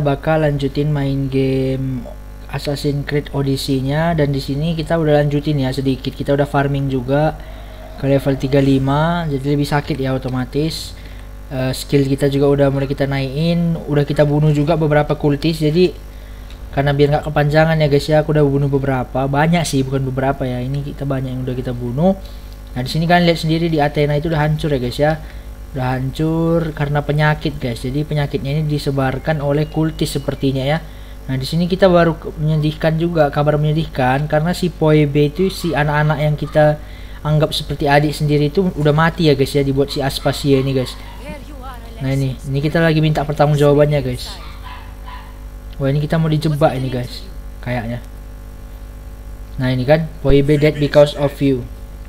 bakal lanjutin main game Assassin's Creed Odyssey-nya, dan di sini kita udah lanjutin ya sedikit. Kita udah farming juga ke level 35, jadi lebih sakit ya otomatis. Skill kita juga udah mulai kita naikin, udah kita bunuh juga beberapa kultis. Jadi karena biar nggak kepanjangan ya guys ya, aku udah bunuh beberapa, banyak sih, bukan beberapa ya. Ini kita banyak yang udah kita bunuh. Nah di sini kalian lihat sendiri di Athena itu udah hancur ya guys ya, udah hancur karena penyakit guys. Jadi penyakitnya ini disebarkan oleh kultis sepertinya ya. Nah di sini kita baru menyedihkan juga, kabar menyedihkan karena si Poebe itu, si anak-anak yang kita anggap seperti adik sendiri itu udah mati ya guys ya, dibuat si Aspasia ini guys. Nah ini kita lagi minta pertanggungjawabannya guys. Wah ini kita mau dijebak ini guys, kayaknya. Nah ini kan, Poebe dead because of you.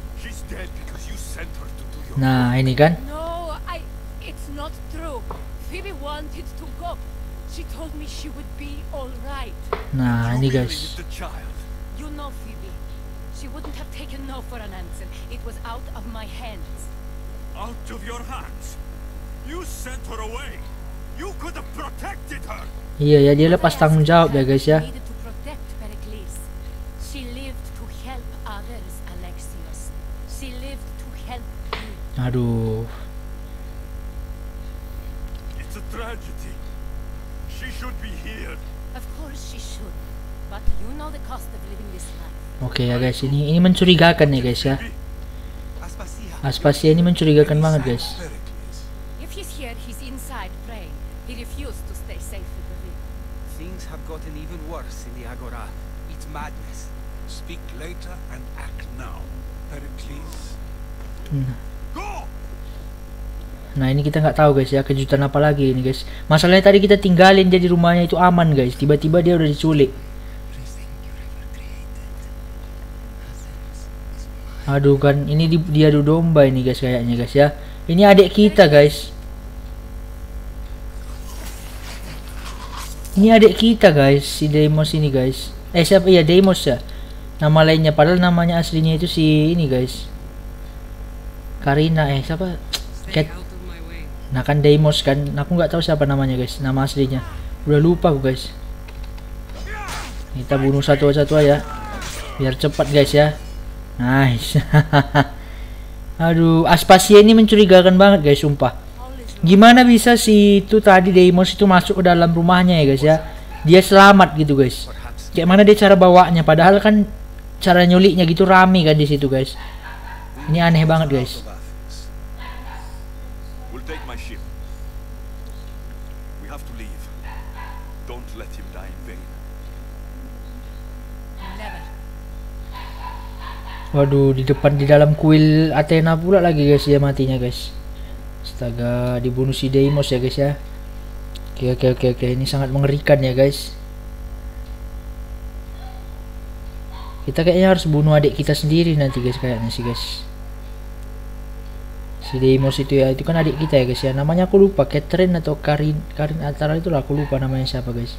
Nah ini kan. No, it's not true. Phoebe wanted to go. She told me she would be all right. Nah ini guys. You know Phoebe. She wouldn't have taken no for an answer. It was out of my hands. Out of your hands? You sent her away. You could have protected her. Iya ya, dia lepas tanggung jawab ya guys ya. She lived to help others, Alexios. She lived to help you. Aduh. It's a tragedy. She should be here. Of course she should. But you know the cost of living this life. Oke ya guys, ini mencurigakan nih guys ya. Aspasia ini mencurigakan banget guys. If he's here, he's inside praying. He refused to stay safe with the river. Things have gotten even worse in the Agora. It's madness. Speak later and act now, Pericles. Go! Nah ini kita nggak tahu guys ya, kejutan apa lagi ini guys. Masalahnya tadi kita tinggalin dia di rumahnya itu aman guys, tiba-tiba dia udah diculik. Aduh kan, ini dia adu domba ini guys kayaknya guys ya. Ini adik kita guys. Ini adik kita guys, si Deimos ini guys. Siapa ya, Deimos ya nama lainnya, padahal namanya aslinya itu si ini guys, Karina siapa? Cat. Nah kan Deimos kan, aku nggak tahu siapa namanya guys, nama aslinya udah lupa aku guys. Kita bunuh satu-satu aja biar cepat guys ya. Nice. Aduh, Aspasia ini mencurigakan banget guys, sumpah. Gimana bisa si itu tadi Deimos itu masuk ke dalam rumahnya ya guys ya, dia selamat gitu guys. Kayak mana dia cara bawanya, padahal kan cara nyuliknya gitu rame kan di situ guys. Ini aneh banget guys. We'll take my ship. We have to leave. Don't let him die in vain. Never. Waduh, di dalam kuil Athena pula lagi guys ya matinya guys. Astaga, dibunuh si Deimos ya guys ya. Oke, ini sangat mengerikan ya guys. Kita kayaknya harus bunuh adik kita sendiri nanti guys kayaknya sih guys. Si Deimos itu ya, itu kan adik kita ya guys ya. Namanya aku lupa, Catherine atau Karin antara itulah, aku lupa namanya siapa guys.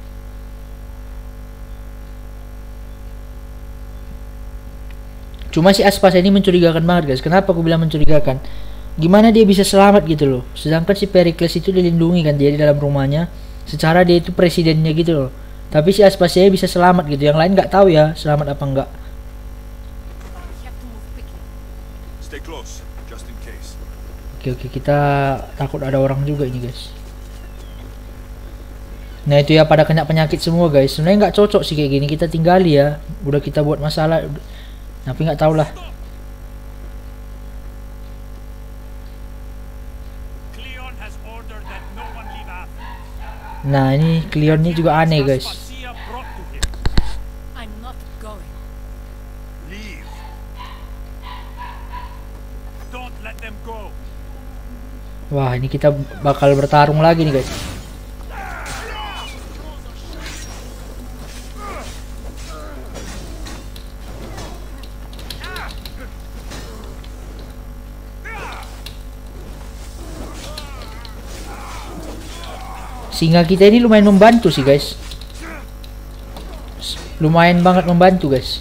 Cuma si Aspas ini mencurigakan banget guys. Kenapa aku bilang mencurigakan? Gimana dia bisa selamat gitu loh, sedangkan si Pericles itu dilindungi kan dia di dalam rumahnya, secara dia itu presidennya gitu loh. Tapi si Aspasia bisa selamat gitu, yang lain nggak tahu ya selamat apa enggak. Stay close, just in case. Oke, kita takut ada orang juga ini guys. Nah itu ya, pada kena penyakit semua guys. Sebenarnya nggak cocok sih kayak gini, kita tinggali ya. Udah kita buat masalah, tapi nggak tahu lah. Nah ini Cleonnya juga aneh guys. I'm not going. Leave. Don't let them go. Wah ini kita bakal bertarung lagi nih guys. Singa kita ini lumayan membantu sih guys. Lumayan banget membantu guys.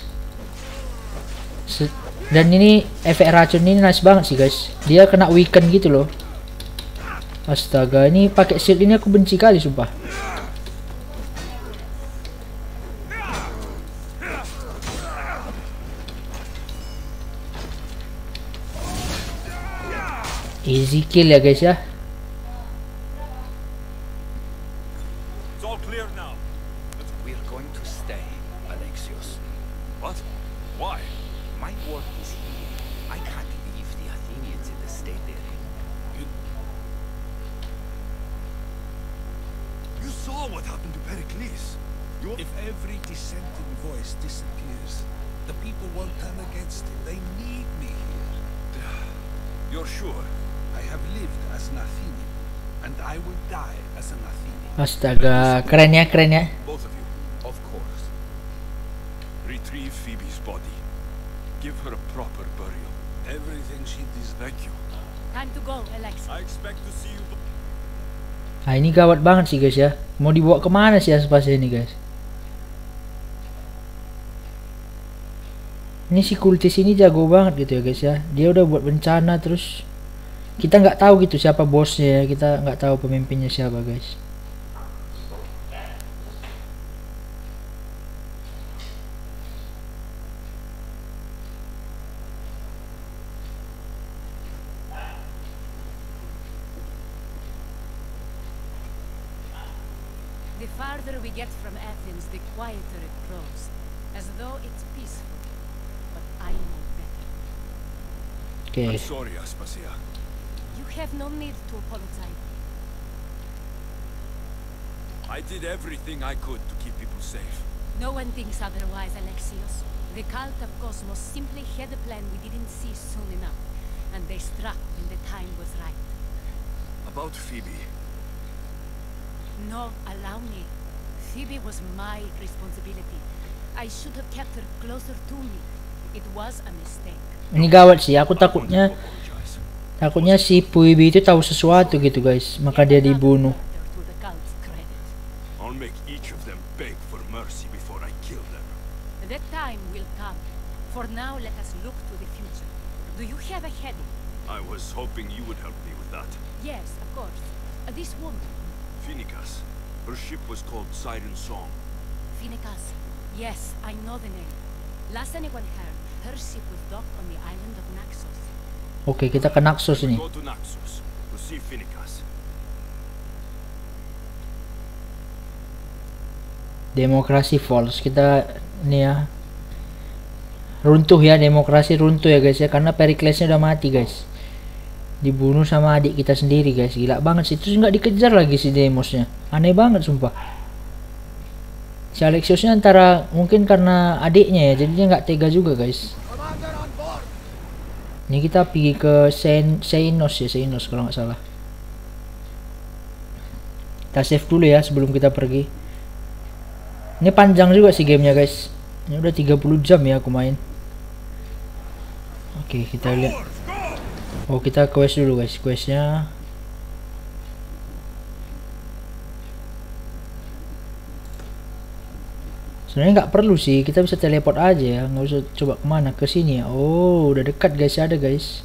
Dan ini efek racun ini nice banget sih guys. Dia kena weaken gitu loh. Astaga, ini pakai shield ini aku benci kali sumpah. Easy kill ya guys ya. It's all clear now. We're going to stay, Alexios. What? Why? My work is here. I can't leave the Athenians in the state they're in. You saw what happened to Pericles. If every dissenting voice disappears, the people won't turn against it. They need me here. You're sure? I have lived as an Athenian, and I will die as an Athenian. Astaga, keren ya, keren ya. Both of you. Of course. Retrieve Phoebe's body. Give her a proper burial. Everything she deserves. Thank you. Time to go, Alex. I expect to see you. Nah ini gawat banget sih guys ya. Mau dibawa kemana sih Aspasia ini guys? Ini si kultis ini jago banget gitu ya guys ya. Dia udah buat bencana terus kita nggak tahu gitu siapa bosnya ya. Kita nggak tahu pemimpinnya siapa guys. The farther we get from Athens, the quieter it grows. As though it's peaceful. But I know better. Oke. I'm sorry, Aspasia. You have no need to apologize. I did everything I could to keep people safe. No one thinks otherwise, Alexios. The cult of Cosmos simply had a plan we didn't see soon enough. And they struck when the time was right. About Phoebe. No, allow me. Phoebe was my responsibility. I should have kept her closer to me. It was a mistake. Ini gawat sih. Aku I want takutnya to apologize. takutnya si Phoebe itu tahu sesuatu gitu guys. Maka dia dibunuh. To the cult's credit. I'll make each of them beg for mercy before I kill them. That time will come. For now, let us look to the future. Do you have a heading? I was hoping you would help me with that. Yes, of course. This woman, Phoenicas. Her ship was called Siren Song. Phoenicas. Yes, I know the name. Last anyone heard, her ship was docked on the island of Naxos. Oke, kita ke Naxos ini. Go to Naxos to see Phoenicas. Demokrasi false. Kita ini ya. Runtuh ya, demokrasi runtuh ya guys ya, karena Periclesnya udah mati guys. Dibunuh sama adik kita sendiri guys. Gila banget sih. Terus nggak dikejar lagi si Deimosnya. Aneh banget sumpah. Si Alexiosnya antara mungkin karena adiknya ya, jadinya nggak tega juga guys. Ini kita pergi ke Seinos ya, Seinos kalau nggak salah. Kita save dulu ya sebelum kita pergi. Ini panjang juga sih gamenya guys. Ini udah 30 jam ya aku main. Oke, kita lihat. Oh, kita quest dulu guys, questnya. Sebenarnya nggak perlu sih, kita bisa teleport aja ya, nggak usah coba kemana, ke sini ya. Oh, udah dekat guys, ada guys.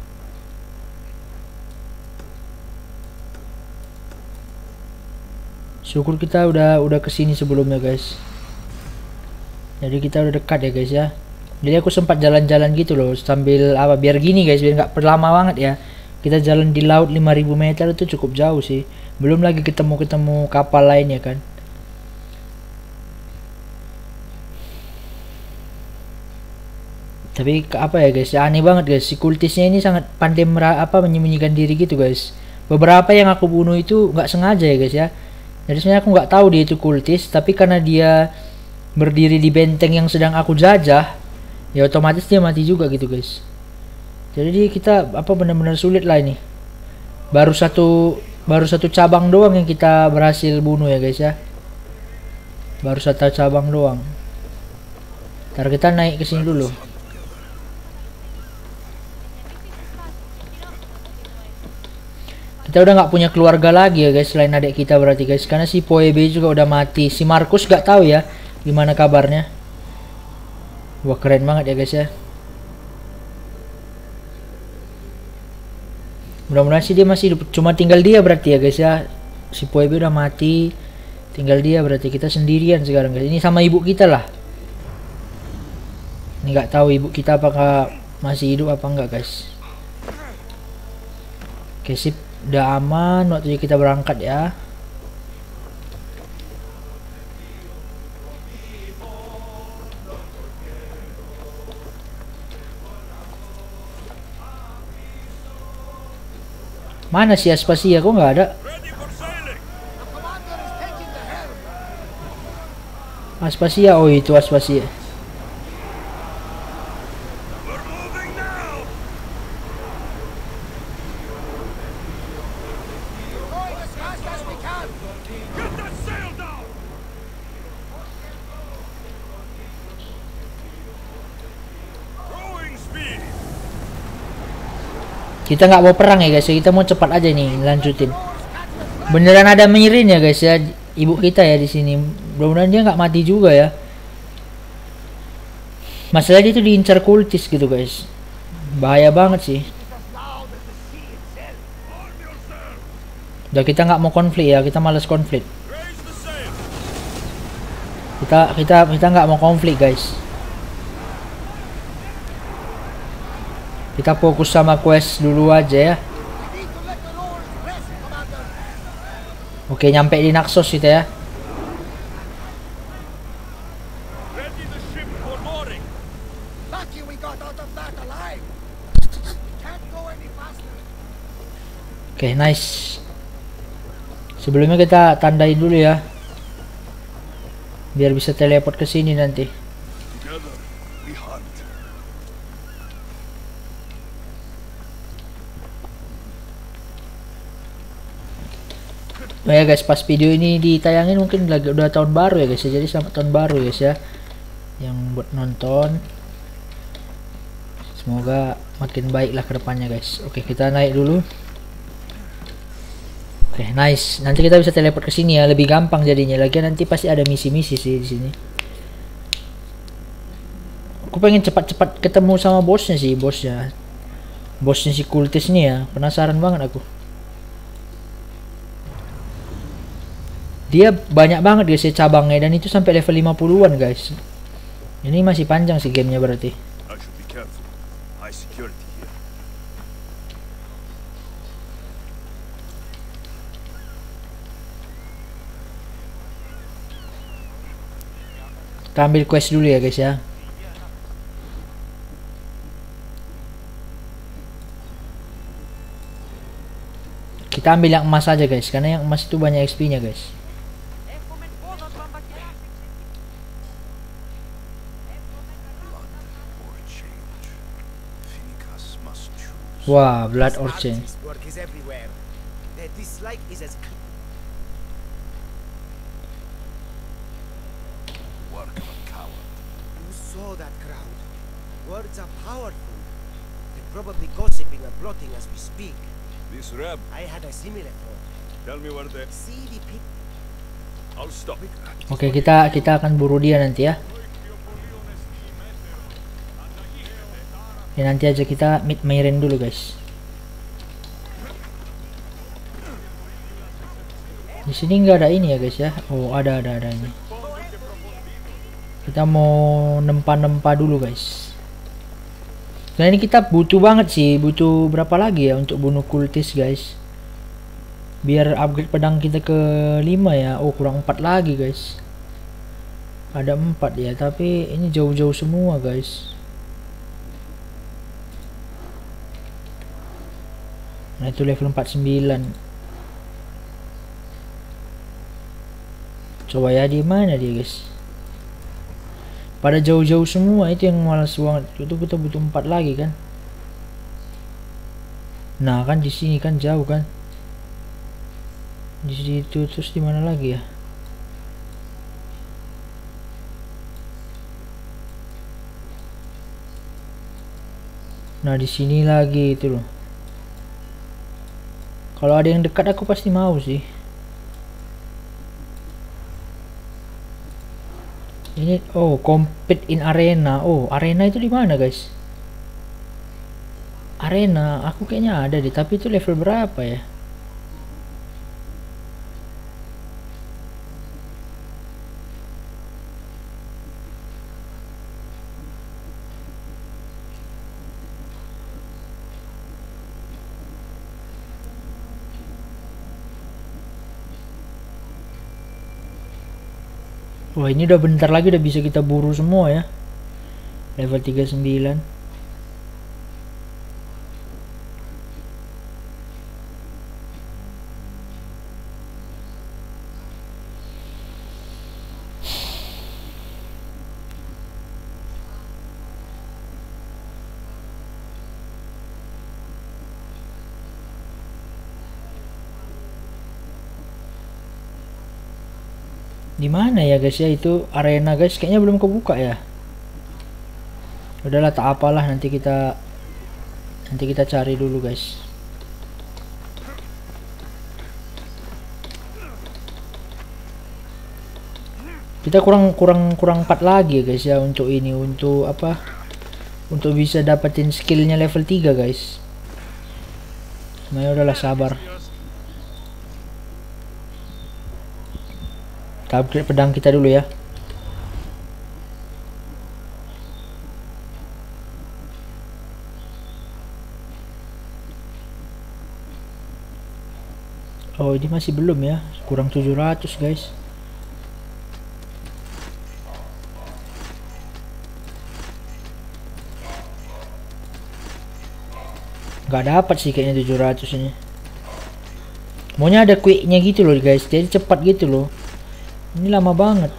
Syukur kita udah kesini sebelumnya guys. Jadi kita udah dekat ya guys ya. Jadi aku sempat jalan-jalan gitu loh sambil apa, biar gini guys, biar nggak lama banget ya. Kita jalan di laut 5000 meter itu cukup jauh sih. Belum lagi ketemu kapal lainnya kan. Tapi apa ya guys, ya aneh banget guys. Si kultisnya ini sangat pandai menyembunyikan diri gitu guys. Beberapa yang aku bunuh itu nggak sengaja ya guys ya. Jadi sebenarnya aku nggak tahu dia itu kultis, tapi karena dia berdiri di benteng yang sedang aku jajah, ya otomatis dia mati juga gitu guys. Jadi kita benar-benar sulit lah ini. Baru satu cabang doang yang kita berhasil bunuh ya guys ya. Baru satu cabang doang. Ntar kita naik ke sini dulu. Kita udah nggak punya keluarga lagi ya guys selain adik kita berarti guys, karena si Phoebe juga udah mati. Si Markus nggak tahu ya gimana kabarnya. Wah keren banget ya guys ya. Mudah-mudahan sih dia masih hidup. Cuma tinggal dia berarti ya guys ya. Si Phoebe udah mati, tinggal dia berarti, kita sendirian sekarang guys. Ini sama ibu kita lah. Ini nggak tahu ibu kita apakah masih hidup apa enggak guys. Oke, sip. Udah aman, waktunya kita berangkat ya. Mana si Aspasia? Kok nggak ada? Ready for sailing. Aspasia, oh itu Aspasia. We're moving now. Get that sail down. Rowing speed. Kita nggak mau perang ya guys, ya. Kita mau cepat aja nih lanjutin. Beneran ada Mirin ya guys ya, ibu kita ya di sini. Mudah-mudahan dia nggak mati juga ya. Masalahnya dia tuh diincar kultis gitu guys. Bahaya banget sih. Udah kita nggak mau konflik ya, kita males konflik. Raise the sail. Kita nggak mau konflik guys. Kita fokus sama quest dulu aja ya. Oke, nyampe di Naxos kita ya. Ready the ship for mooring. Oke, nice. Sebelumnya kita tandain dulu ya. Biar bisa teleport ke sini nanti. Together we hunt. Oh ya guys, pas video ini ditayangin mungkin lagi udah tahun baru ya guys ya. Jadi selamat tahun baru guys ya. Yang buat nonton. Semoga makin baik lah ke depannya guys. Oke, kita naik dulu. Oke, nice. Nanti kita bisa teleport ke sini ya, lebih gampang jadinya. Lagi nanti pasti ada misi-misi sih di sini. Aku pengen cepat-cepat ketemu sama bosnya sih, bosnya. Bosnya si kultis nih ya. Penasaran banget aku. Dia banyak banget guys ya cabangnya, dan itu sampai level 50-an guys. Ini masih panjang sih gamenya berarti. I should be careful. High security here. Kita ambil quest dulu ya guys ya. Kita ambil yang emas aja guys, karena yang emas itu banyak XP nya guys. Wah, blood or change. Work is everywhere. The dislike is as Work of a coward. you saw that crowd. Words are powerful. They're probably gossiping and plotting as we speak. This Reb, I had a similar thought. tell me where they. See the people. I'll stop. Oke, kita akan buru dia nanti ya. Ya nanti aja kita meet Mayrin dulu guys. Di sini nggak ada ini ya guys ya. Oh, ada ini. Kita mau nempa dulu guys. Nah ini kita butuh banget sih, butuh berapa lagi ya untuk bunuh kultis guys. Biar upgrade pedang kita ke 5 ya. Oh, kurang 4 lagi guys. Ada 4 ya, tapi ini jauh-jauh semua guys. Nah itu level 49. Coba ya, di mana dia guys? Pada jauh-jauh semua, itu yang malas banget. Itu kita butuh 4 lagi kan. Nah kan di sini kan jauh kan. Di situ, terus di mana lagi ya? Nah di sini lagi itu loh. Kalau ada yang dekat aku pasti mau sih. Ini oh, compete in arena. Oh, arena itu di mana guys? Arena aku kayaknya ada deh, tapi itu level berapa ya? Wah, ini udah bentar lagi udah bisa kita buru semua ya. Level 39. Di mana ya guys ya itu arena guys, kayaknya belum kebuka ya. Udahlah, tak apalah, nanti kita cari dulu guys. Kita kurang 4 lagi ya guys ya untuk ini, untuk apa? Untuk bisa dapetin skillnya level 3 guys. Nah, udahlah, sabar. Kita upgrade pedang kita dulu ya. Oh, ini masih belum ya, kurang 700 guys. Nggak dapat sih kayaknya 700 ini. Maunya ada quicknya gitu loh guys, jadi cepat gitu loh. Ini lama banget.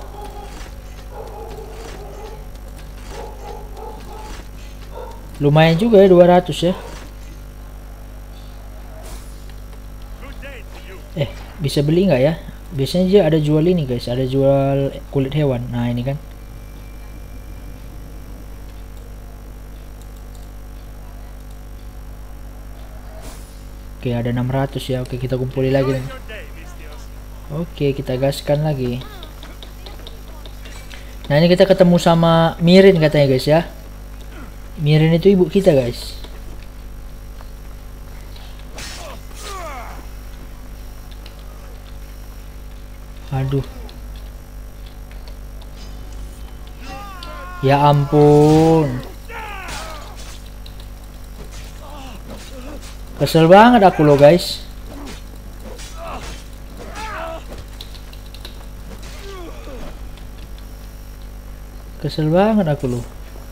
Lumayan juga ya 200 ya. Bisa beli nggak ya? Biasanya dia ada jual ini guys, ada jual kulit hewan. Nah, ini kan. Oke, ada 600 ya. Oke, kita kumpulin lagi. Oke, kita gaskan lagi. Nah, ini kita ketemu sama Mirin katanya guys ya. Mirin itu ibu kita guys. Aduh. Ya ampun. Kesel banget aku loh guys. Kesel banget aku loh.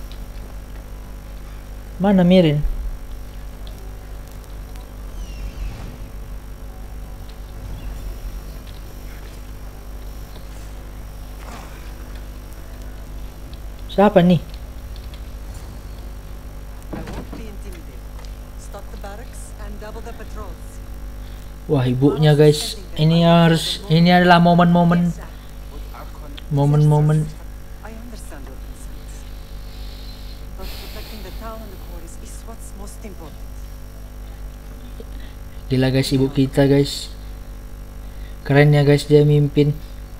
Mana Mirin? Siapa nih? Wah, ibunya guys. Ini adalah momen-momen gila guys, ibu kita guys. Keren ya guys, dia mimpin.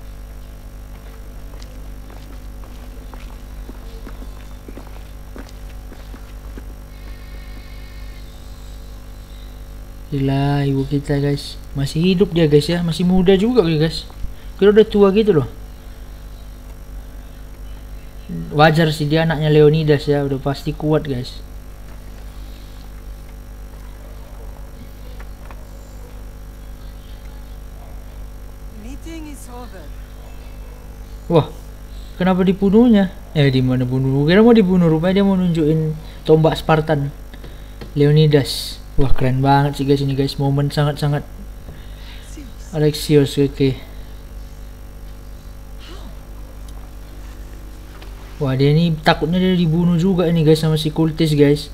Gila ibu kita guys, masih hidup dia guys ya, masih muda juga guys. Kira udah tua gitu loh. Wajar sih, dia anaknya Leonidas ya, udah pasti kuat guys. Wah, kenapa dibunuhnya? Di mana bunuh? Kira mau dibunuh, rupanya dia mau nunjukin tombak Spartan Leonidas. Wah, keren banget sih guys ini guys, momen sangat-sangat Alexios. Oke. Wah, dia ini takutnya dia dibunuh juga ini guys sama si kultis guys.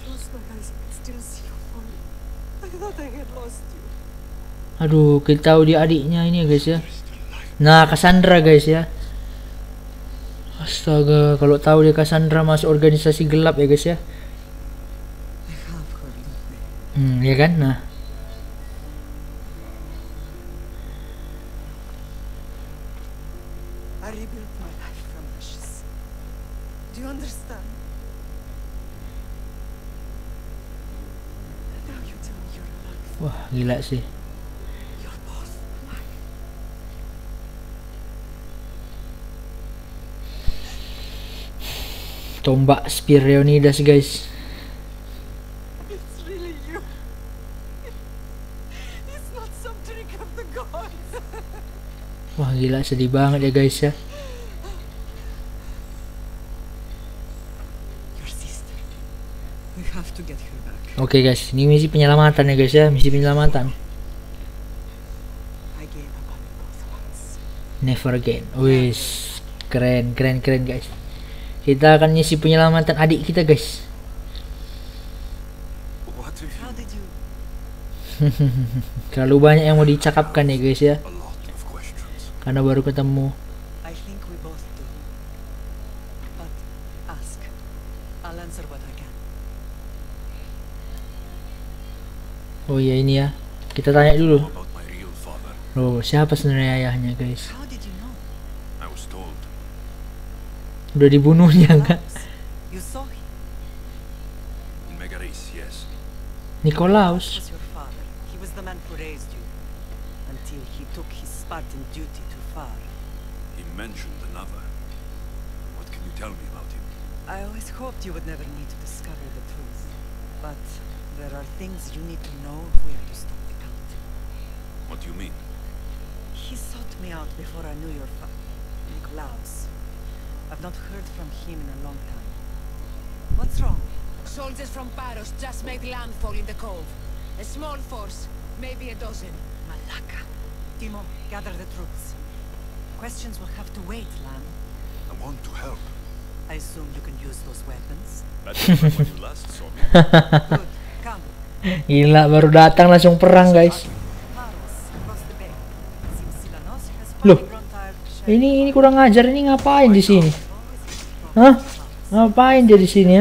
Aduh, kita tahu dia adiknya ini ya guys ya. Nah, Cassandra guys ya. Astaga, kalau tahu dia Cassandra masuk organisasi gelap ya guys ya. Ya kan? Nah. Wah, gila sih. Tombak Spear Leonidas guys. It's really you. It's not some trick of the gods. Wah gila, sedih banget ya guys ya. Your sister. We have to get her back. Oke guys, ini misi penyelamatan ya guys ya, misi penyelamatan. I gave up on both once. Never again. Wis, keren guys. Kita akan ngisi penyelamatan adik kita guys. What if How you... did you? Terlalu banyak yang mau dicakapkan ya guys ya, A lot of questions. karena baru ketemu. I think we both do. But ask. I'll answer what I can. Oh iya ini ya, kita tanya dulu. Know about my real father. Loh, siapa sebenarnya ayahnya guys? How did you know? I was told. Udah dibunuhnya enggak? You saw him. In Megaris, yes. Nikolaus. Was your father. He was the man who raised you. Until he took his Spartan duty too far. He mentioned another. What can you tell me about him? I always hoped you would never need to discover the truth. But there are things you need to know if we are to stop the cult. What do you mean? He sought me out before I knew your Nikolaus. I've not heard from him in a long time. What's wrong? Soldiers from Paros just made landfall in the cove. A small force, maybe a dozen. Malaka. Timo, gather the troops. Questions will have to wait, Lam. I want to help. I assume you can use those weapons. Better than when you last saw me. Good. Come. Gila, baru datang langsung perang guys. Paros, across the bay. Simsilanos has Loh, finally grown tired of sharing. Ini kurang ajar, ini ngapain di sini? Hah? Ngapain dia di sini ya?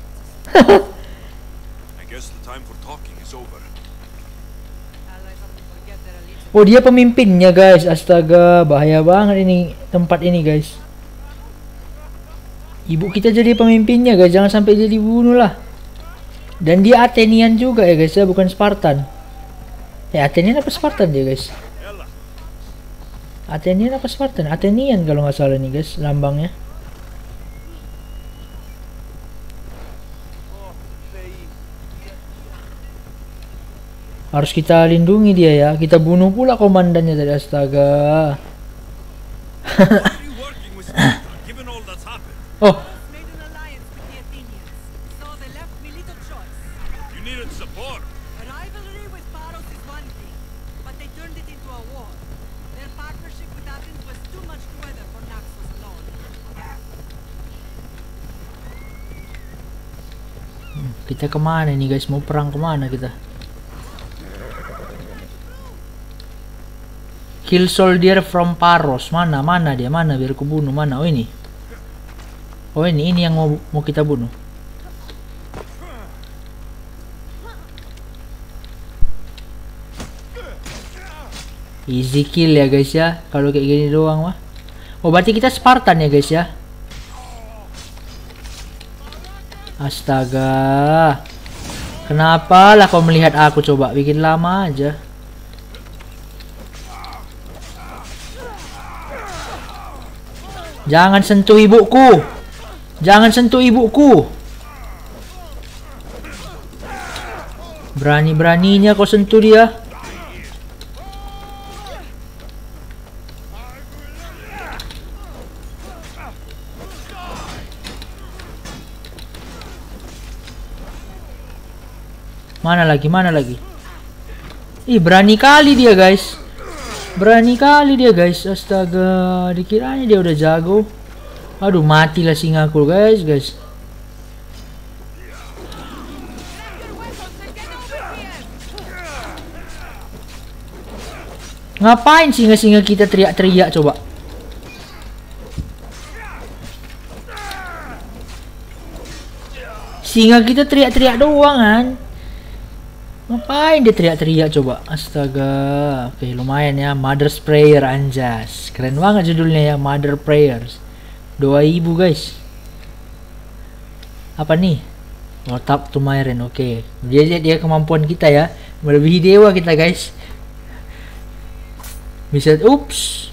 I guess the time for talking is over. Allies often forget their allegiance. Oh dia pemimpinnya guys, astaga, bahaya banget ini tempat ini guys. Ibu kita jadi pemimpinnya guys, jangan sampai dia dibunuh lah. Dan dia Athenian juga ya guys ya, bukan Spartan. Athenian apa Spartan dia guys? Ella, Athenian apa Spartan? Athenian kalau nggak salah nih guys, lambangnya. Harus kita lindungi dia ya. Kita bunuh pula komandannya tadi, astaga. why are you working with Sparta, given all that's happened? Oh, Made an alliance with the Athenians, so they left me little choice. You needed support. A rivalry with Paros is one thing, but they turned it into a war. Their partnership with Athens was too much to weather for Naxos alone. kita kemana nih guys? Mau perang kemana kita? Kill soldier from Paros. Mana dia? Mana biar aku bunuh? Mana? Oh ini. Oh ini yang mau kita bunuh. Easy kill ya guys ya. Kalau kayak gini doang mah. Oh berarti kita Spartan ya guys ya. Astaga. Kenapa lah kau melihat aku, coba bikin lama aja. Jangan sentuh ibuku. Jangan sentuh ibuku. Berani-beraninya kau sentuh dia. Mana lagi? Ih, berani kali dia, guys. Astaga, dikiranya dia udah jago. Aduh, matilah singaku, guys. Ngapain singa-singa kita teriak-teriak coba? Singa kita teriak-teriak doang kan? Ngapain dia teriak-teriak coba? Astaga. Oke, lumayan ya. Mother's Prayer, anjas. Keren banget judulnya ya, Mother Prayers. Doa ibu, guys. Apa nih? Oh, tap to my reign. Oke. Dia kemampuan kita ya. Melebihi dewa kita, guys. Bisa. Ups.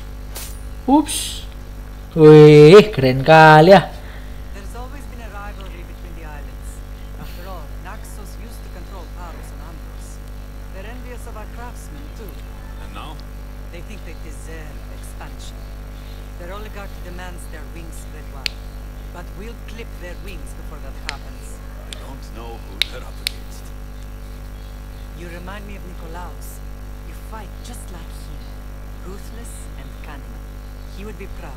Wih, keren kali ya. There's always been a rivalry between the islands. After all, Naxos used to control Paros and Andros. They're envious of our craftsmen too. And now? They think they deserve it. expansion. Their oligarch demands their wings spread wide. But we'll clip their wings before that happens. I don't know who they're up against. You remind me of Nicolaus. You fight just like him. Ruthless and cunning. He would be proud.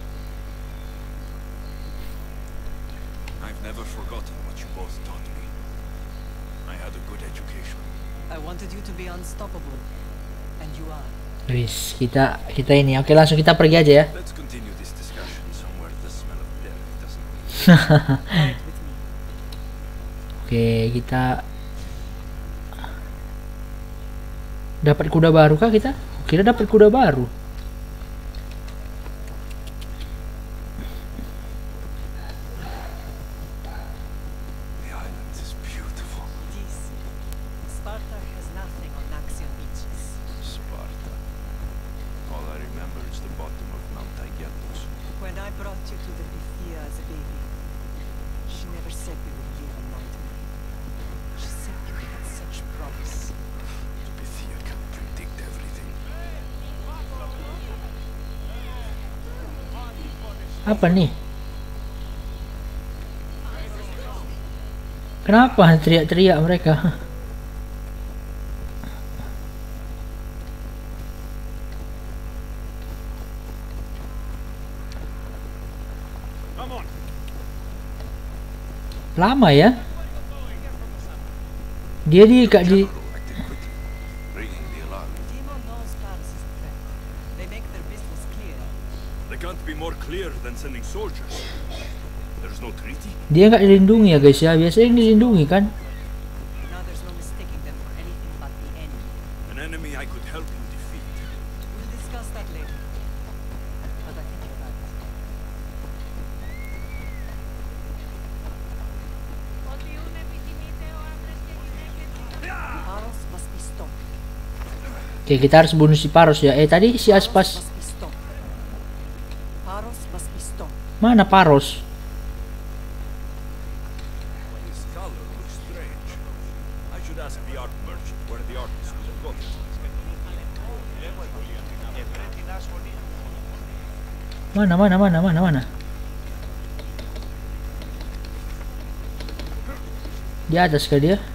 I've never forgotten what you both taught me. I had a good education. I wanted you to be unstoppable. And you are. Wis, kita ini. Oke, langsung kita pergi aja ya. Let's continue this discussion somewhere the smell of death doesn't reach. Fight with me. Oke, kita dapat kuda baru kah kita? Kira dapat kuda baru. The island is beautiful. It is. Sparta has nothing on Naxian beaches. Sparta. All I remember is the bottom of Mount Aigyatos. When I brought you to the Pythia as a baby, she never said we would live a nightmare. She said you had such promise. The Pythia can predict everything. Apa nih? Kenapa teriak-teriak mereka? Come on. Lama ya? Dia di General acted quickly, ringing the alarm. Timo knows Paris is a threat. They make their business clear. They can't be more clear than sending soldiers. There's no treaty. Dia nggak dilindungi ya guys ya. Biasanya yang dilindungi kan. Now there's no mistaking them for anything but the enemy. An enemy I could help you defeat. We'll discuss that later. But I think you're right. Paros must be stopped. Oke, kita harus bunuh si Paros ya. Tadi si Paros Aspas. must be stopped. Paros must be stopped. Mana Paros? His color looks strange. I should ask the art merchant where the artist could have got it. Mana? Di atas kah dia?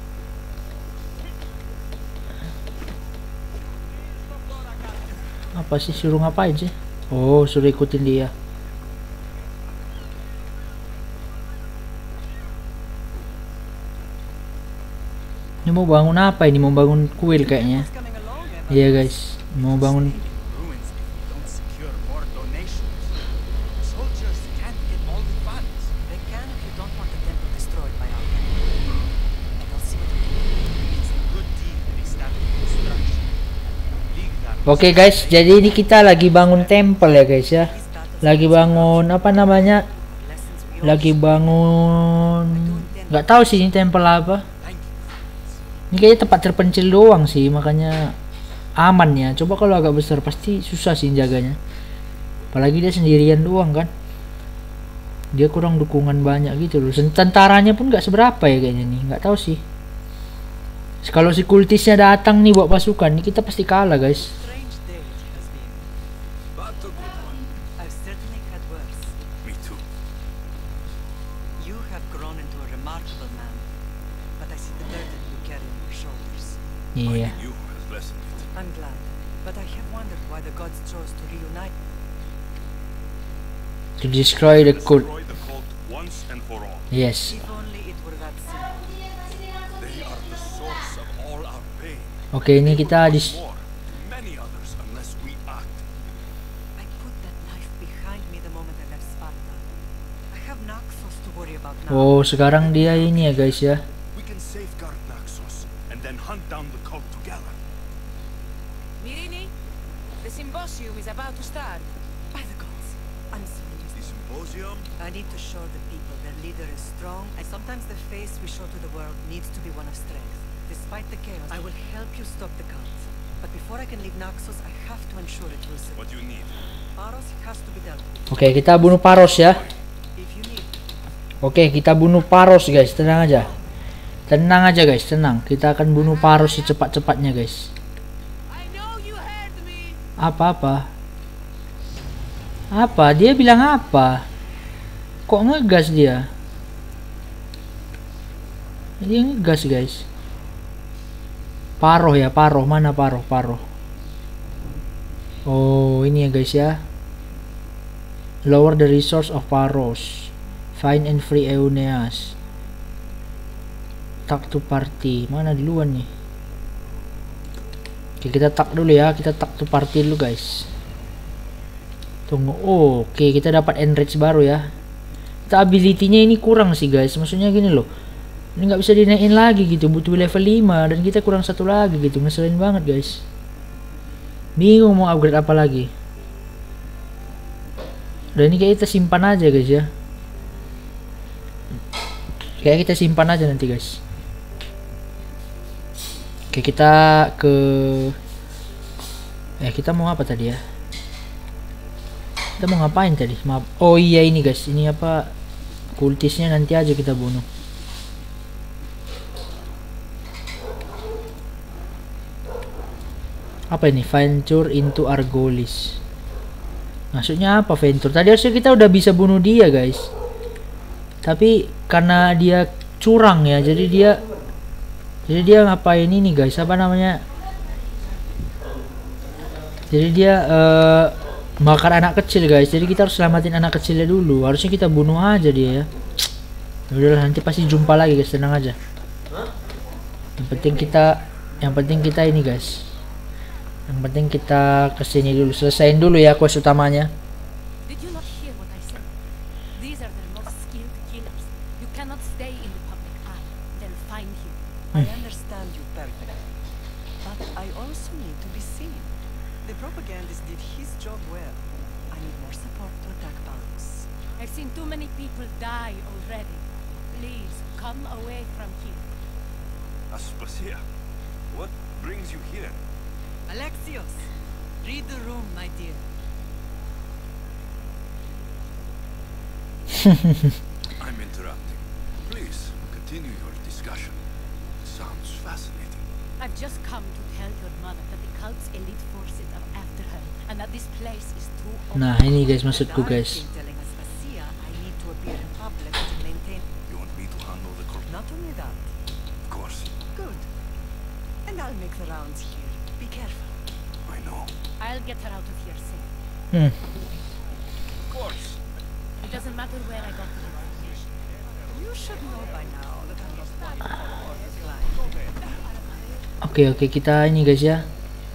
Apa sih, suruh ngapain sih? Oh, suruh ikutin dia. Ini mau bangun apa ini? Mau bangun kuil kayaknya. Who's coming along, Emma? Iya guys, mau bangun. Ruins if we don't secure more donations. Soldiers can't get all the funds. They can if you don't want the temple destroyed by our enemy. And I'll see what we can do. It's a good deal to be starting construction. Leave that Oke guys, jadi ini kita lagi bangun temple ya guys ya. Lagi bangun apa namanya? Lessons we all Lagi bangun. Nggak tahu sih ini temple apa. Ini kayaknya tempat terpencil doang sih, makanya aman ya. Coba kalau agak besar pasti susah sih jaganya. Apalagi dia sendirian doang kan. Dia kurang dukungan banyak gitu loh. Tentaranya pun nggak seberapa ya kayaknya nih. Nggak tahu sih. Kalau si kultisnya datang nih bawa pasukan, nih kita pasti kalah guys. strange day it has been. But a good one. I've certainly had worse. Me too. You have grown into a remarkable man. But I see the burden you carry on your shoulders. Iya. Finding you has lessened it. I'm glad. But I have wondered why the gods chose to reunite. To destroy the cult. Destroy the cult once and for all. Yes. If only it were that simple. They are the source of all our pain. Oke, ini kita di. More, many others unless we act. I put that knife behind me the moment I left Sparta. I have Naxos to worry about now. Oh, sekarang dia ini ya guys ya. We can safeguard Naxos and then hunt down the cult together. Mirini, the symposium is about to start. By the gods. I'm serious. The symposium? I need to show the people their leader is strong, and sometimes the face we show to the world needs to be one of strength. Despite the chaos, I will help you stop the cult. But before I can leave Naxos, I have to ensure it will survive. What do you need? Paros has to be dealt with. Oke, kita bunuh Paros ya. If you need, Oke, kita bunuh Paros guys. Tenang aja. Tenang aja guys, tenang. Kita akan bunuh Paros secepat-cepatnya guys. I know you heard me. Apa-apa? Apa? Dia bilang apa? Kok ngegas dia? Dia ngegas guys. Paroh ya, paroh. Mana paroh? Paroh. Oh, ini ya guys ya. Lower the resource of Paros. Find and free Euneas. Talk to party. Mana duluan nih? Oke, kita tak dulu ya. Kita tak to party dulu guys. Tunggu. Oh, oke, kita dapat enrich baru ya. Kita ability-nya ini kurang sih guys. Maksudnya gini loh. Ini nggak bisa dinaikin lagi gitu. Butuh level 5 dan kita kurang satu lagi gitu. Ngeselin banget guys. Bingung mau upgrade apa lagi. Udah, ini kayak kita simpan aja guys ya. Kayak kita simpan aja nanti guys. Oke, kita ke kita mau apa tadi ya? Kita mau ngapain tadi? Maaf. Oh iya ini guys, ini apa? Kultisnya nanti aja kita bunuh. Apa ini? Venture into Argolis. Maksudnya apa venture? Tadi harusnya kita udah bisa bunuh dia guys. Tapi karena dia curang ya, jadi dia ngapain ini guys? Apa namanya? Jadi dia makan anak kecil guys. Jadi kita harus selamatin anak kecilnya dulu. Harusnya kita bunuh aja dia ya. Udahlah, nanti pasti jumpa lagi guys, tenang aja. Yang penting kita ini guys. Yang penting kita kesini dulu, selesain dulu ya quest utamanya. Did you not hear what I said? These are the most skilled killers. You cannot stay in the public eye. They'll find you. I understand you perfectly. But I also need to be seen. The propagandist did his job well. I need more support to attack Paros. I've seen too many people die already. Please, come away from here. Aspasia, what brings you here? Alexios, read the room, my dear. I'm interrupting. Please, continue your discussion. Sounds fascinating. I've just come to tell your mother that the cult's elite forces are after her, and that this place is too open. Nah, ini guys maksudku guys. Telling Aspasia I need to appear in public to maintain. You want me to handle the corp? Not only that. Of course. Good. And I'll make the rounds here. Be careful. I know. I'll get her out of here safe. Of course. It doesn't matter where I got the information. You should know by now that I'm not one to follow orders blind. Oke, kita ini guys ya.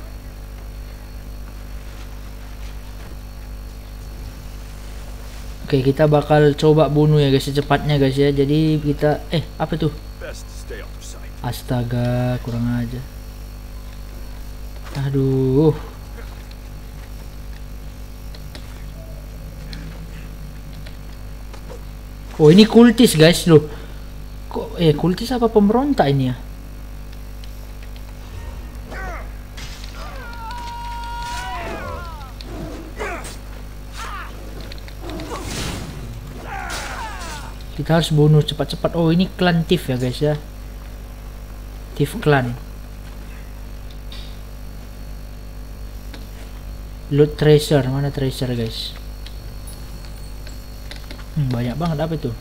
Oke, kita bakal coba bunuh ya guys secepatnya guys ya. Jadi kita apa tuh? Best stay out of sight. Astaga, kurang aja. Aduh. Oh, ini kultis guys loh. Kok kultis apa pemberontak ini ya? Kita harus bunuh cepat-cepat. Oh, ini klan Thief ya guys ya. Thief clan. Loot treasure, mana treasure guys? Banyak banget, apa itu?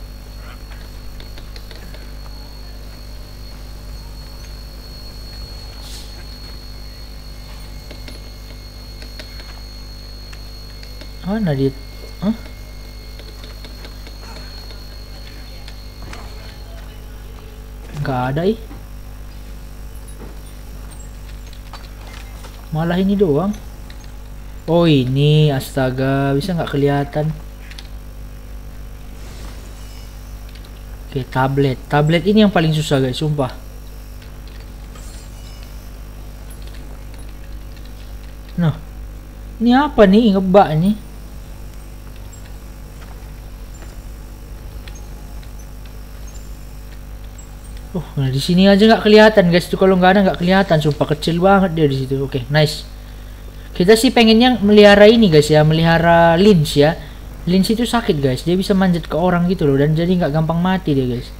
Mana dia? Hah? Nggak ada malah ini doang. Oh ini, astaga, bisa nggak kelihatan? Oke, tablet ini yang paling susah guys, sumpah. Nah, ini apa nih, ngebak nih? Nah di sini aja nggak kelihatan guys, tuh kalau nggak ada nggak kelihatan, sumpah kecil banget dia di situ. Oke, nice. Kita sih pengennya melihara ini guys ya, melihara Lynch ya. Lynch itu sakit guys, dia bisa manjat ke orang gitu loh, dan jadi nggak gampang mati dia guys.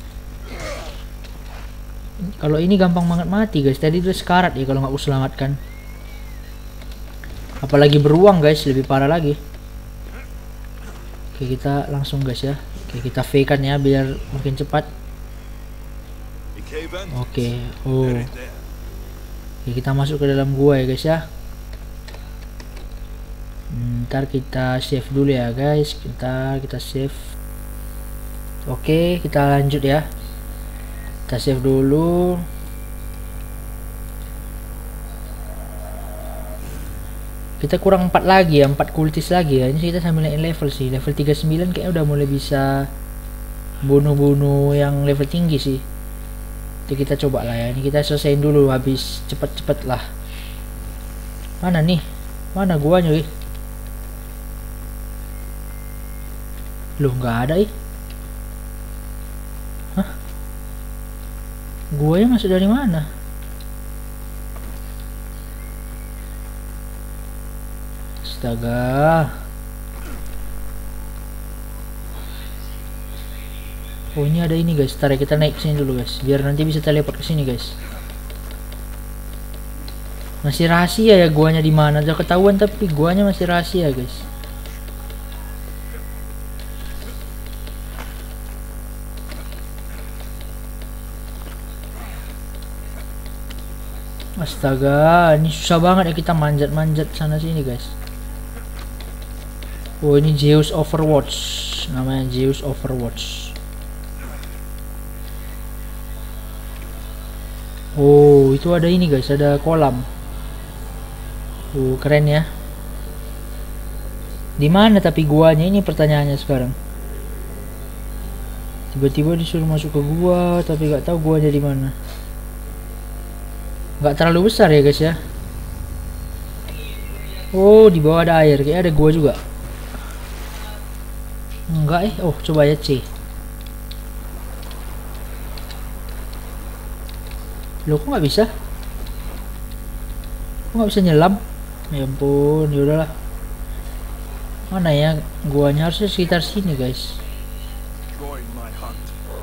Kalau ini gampang banget mati guys, tadi itu sekarat ya kalau nggak aku selamatkan. Apalagi beruang guys, lebih parah lagi. Oke, kita langsung guys ya. Oke, kita V kan ya biar makin cepat. The cave end? Oke. Oh. There it there. Oke, kita masuk ke dalam gua ya guys ya. Ntar kita save dulu ya guys. Kita save. Oke, kita lanjut ya. Kita save dulu. Kita kurang 4 lagi ya, 4 kultis lagi ya. Ini kita sambil naik level sih. Level 39 kayaknya udah mulai bisa bunuh-bunuh yang level tinggi sih. Jadi kita coba lah ya. Ini kita selesaiin dulu habis cepet-cepet lah. Mana nih? Mana guanya nih? Loh, nggak ada ih. Hah? Guanya masuk dari mana? Astaga. Oh, ini ada ini guys. Ntar ya, kita naik sini dulu guys, biar nanti bisa teleport ke sini guys. Masih rahasia ya guanya di mana. Udah ketahuan tapi guanya masih rahasia guys. Astaga, ini susah banget ya kita manjat-manjat sana sini guys. Oh, ini Zeus Overwatch. Namanya Zeus Overwatch. Oh, itu ada ini guys, ada kolam. Oh, keren ya. Di mana tapi guanya, ini pertanyaannya sekarang. Tiba-tiba disuruh masuk ke gua, tapi gak tahu guanya di mana. Gak terlalu besar ya guys ya. Oh, di bawah ada air, kayak ada gua juga. Enggak oh coba ya C. Loh, kok nggak bisa? Kok nggak bisa nyelam? Ya ampun, ya udahlah. Mana ya guanya, harusnya sekitar sini guys. Join my hunt.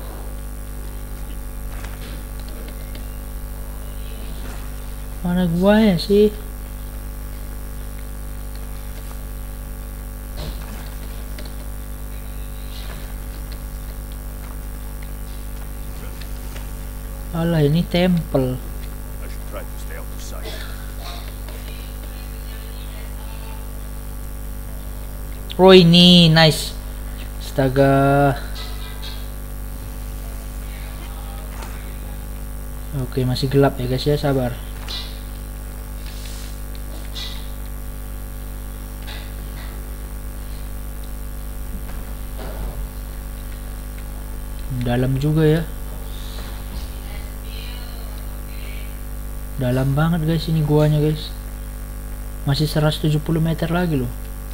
Mana guanya sih? Alah, ini temple. I should try to stay out of sight. Oh, ini nice. Astaga. Oke, masih gelap ya guys ya, sabar. Dalam juga ya. Dalam banget guys ini guanya guys. Masih 170 meter lagi loh.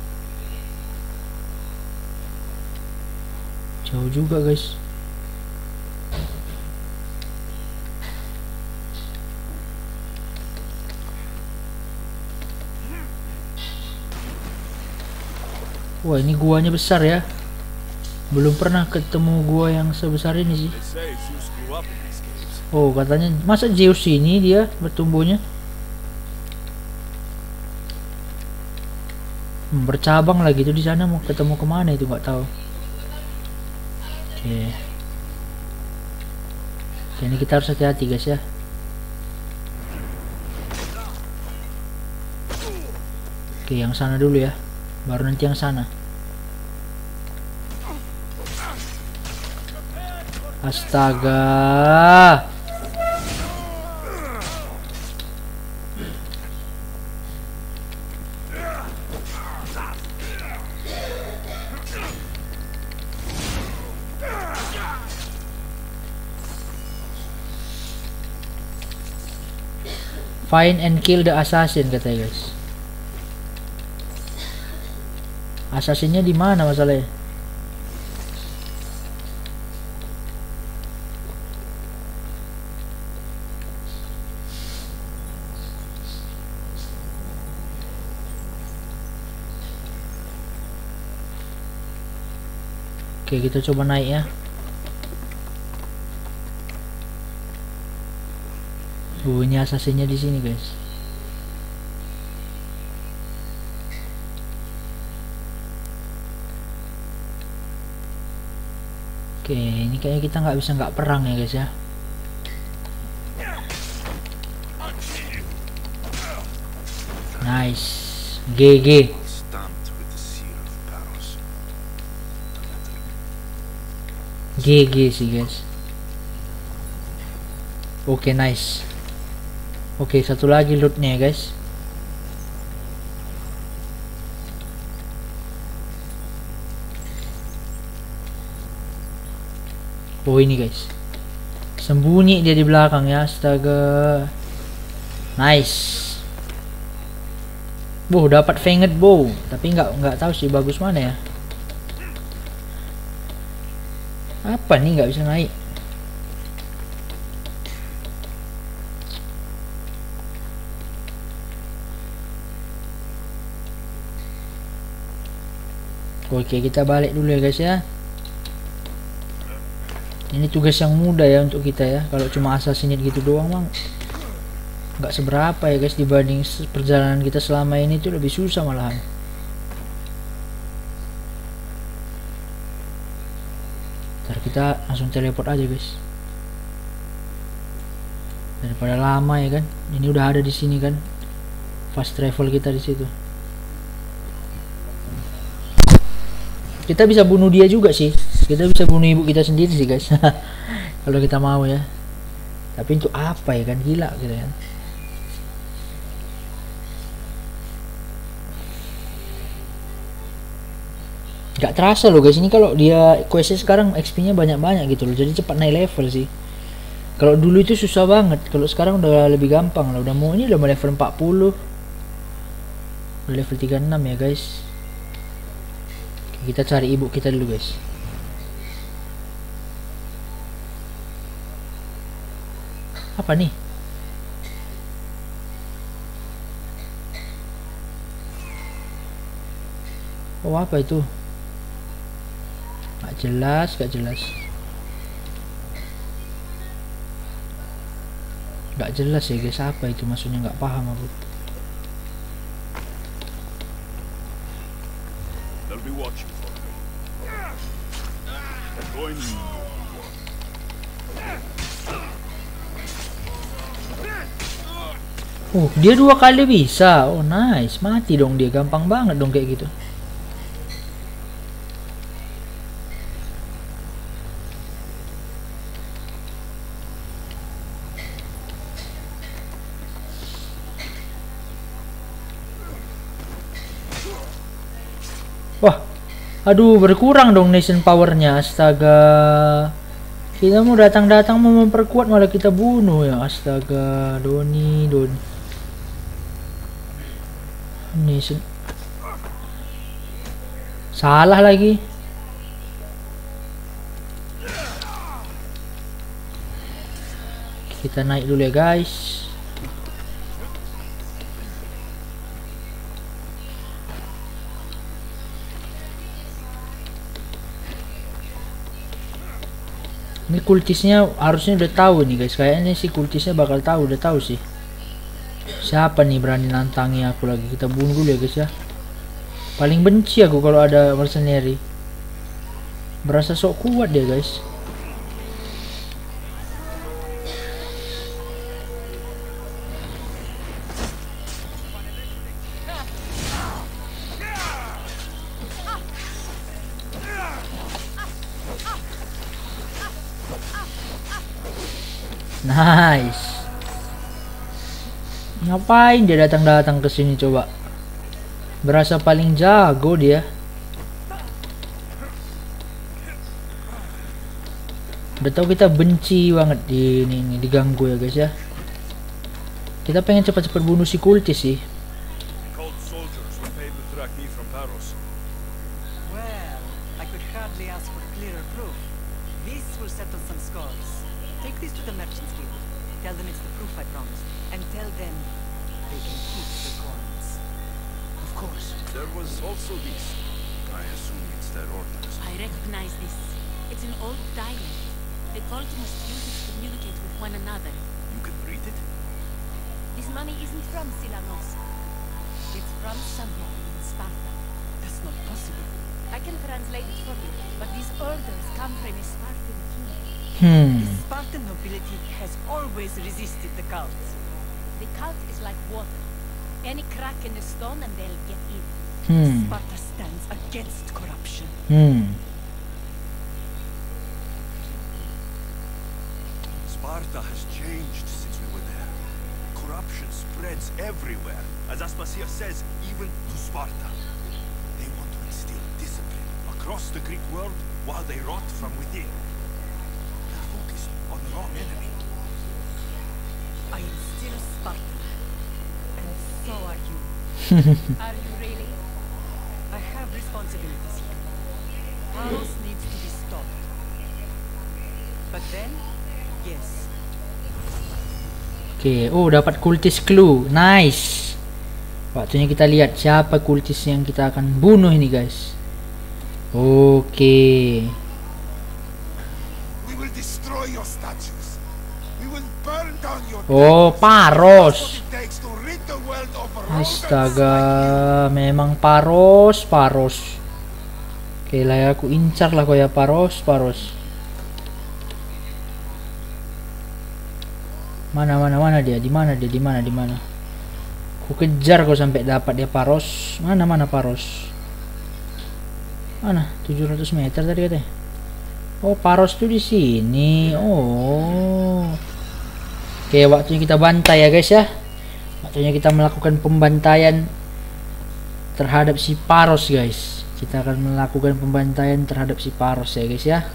Jauh juga guys. Wah, ini guanya besar ya. Belum pernah ketemu gua yang sebesar ini sih. They say Zeus grew up in these caves. Oh, katanya masa Zeus ini dia bertumbuhnya? Bercabang lagi tuh di sana, mau ketemu kemana itu nggak tahu. Oke. Ini kita harus hati-hati guys ya. Oke, yang sana dulu ya. Baru nanti yang sana. Astaga. Find and kill the assassin katanya guys. Assassinnya di mana masalahnya? Oke, kita coba naik ya. Ini assassinnya di sini guys. Oke, ini kayaknya kita nggak bisa nggak perang ya guys ya. Nice, GG. Stamped with the seal of Paros. GG sih guys. Oke, nice. Oke, satu lagi lootnya ya guys. Oh ini guys, sembunyi dia di belakang ya, astaga. Nice. Dapat fanged bow, tapi nggak tahu sih bagus mana ya. Apa nih, nggak bisa naik. Oke, kita balik dulu ya guys ya. Ini tugas yang mudah ya untuk kita ya. Kalau cuma assassinate gitu doang bang, nggak seberapa ya guys, dibanding perjalanan kita selama ini tuh lebih susah malahan. Ntar kita langsung teleport aja guys, daripada lama ya kan. Ini udah ada di sini kan, fast travel kita di situ. Kita bisa bunuh dia juga sih. Kita bisa bunuh ibu kita sendiri sih guys. Kalau kita mau ya. Tapi untuk apa ya kan, gila gitu ya. Gak terasa loh guys, ini kalau dia questnya sekarang XP-nya banyak-banyak gitu loh. Jadi cepat naik level sih. Kalau dulu itu susah banget. Kalau sekarang udah lebih gampang lah. Udah mau level 40. Udah level 36 ya guys. Kita cari ibu kita dulu guys. Apa nih? Oh apa itu? Gak jelas, gak jelas. Gak jelas ya guys, apa itu maksudnya, gak paham aku. They'll be watching for me. Join me. Dia 2 kali bisa. Oh nice, mati dong dia, gampang banget dong kayak gitu. Wah, aduh berkurang dong nation powernya, astaga. Kita mau datang-datang mau memperkuat malah kita bunuh ya, astaga. Doni. Nation. Salah lagi. Kita naik dulu ya guys. Ini kultisnya harusnya udah tahu nih guys. Kayaknya si kultisnya bakal tahu, udah tahu sih. Siapa nih berani nantangi aku lagi? Kita bunuh dulu ya guys ya. Paling benci aku kalau ada mercenary. Berasa sok kuat dia guys. Nice. Ngapain dia datang-datang ke sini coba? Berasa paling jago dia. Udah tahu kita benci banget di ini diganggu ya guys ya. Kita pengen cepat-cepat bunuh si kultis sih. Called soldiers were paid with drachmi from Paros. Well, I could hardly ask for clearer proof. This will settle some scores. Take this to the merchants guild. Tell them it's the proof I promised. And tell them they can keep the coins. Of course. There was also this. I assume it's their orders. I recognize this. It's an old dialect. The cult must use it to communicate with one another. You can read it? This money isn't from Silanos. It's from somewhere in Sparta. That's not possible. I can translate it for you, but these orders come from a Spartan king. The Spartan nobility has always resisted the cult. The cult is like water. Any crack in the stone and they'll get in. Sparta stands against corruption. Sparta has changed since we were there. Corruption spreads everywhere. As Aspasia says, even to Sparta. They want to instill discipline across the Greek world while they rot from within. They're focused on the wrong enemy. I am still Spartan. And so are you. Are you really? I have responsibilities here. Paros needs to be stopped. But then, yes. Oke, oh dapat kultis clue, nice. Waktunya kita lihat siapa kultis yang kita akan bunuh ini guys. Oke. We will destroy your statues. We will burn down your Oh, Paros. what it takes to rid the world of rodents. Astaga, memang Paros. Oke lah ya, aku incar lah kau ya Paros. Mana dia? Di mana? Ku kejar kau sampai dapat dia Paros. Mana Paros? Mana? 700 meter tadi katanya. Oh, Paros tuh di sini. Oh. Oke, waktunya kita bantai ya guys ya. Waktunya kita melakukan pembantaian terhadap si Paros guys. Kita akan melakukan pembantaian terhadap si Paros ya guys ya.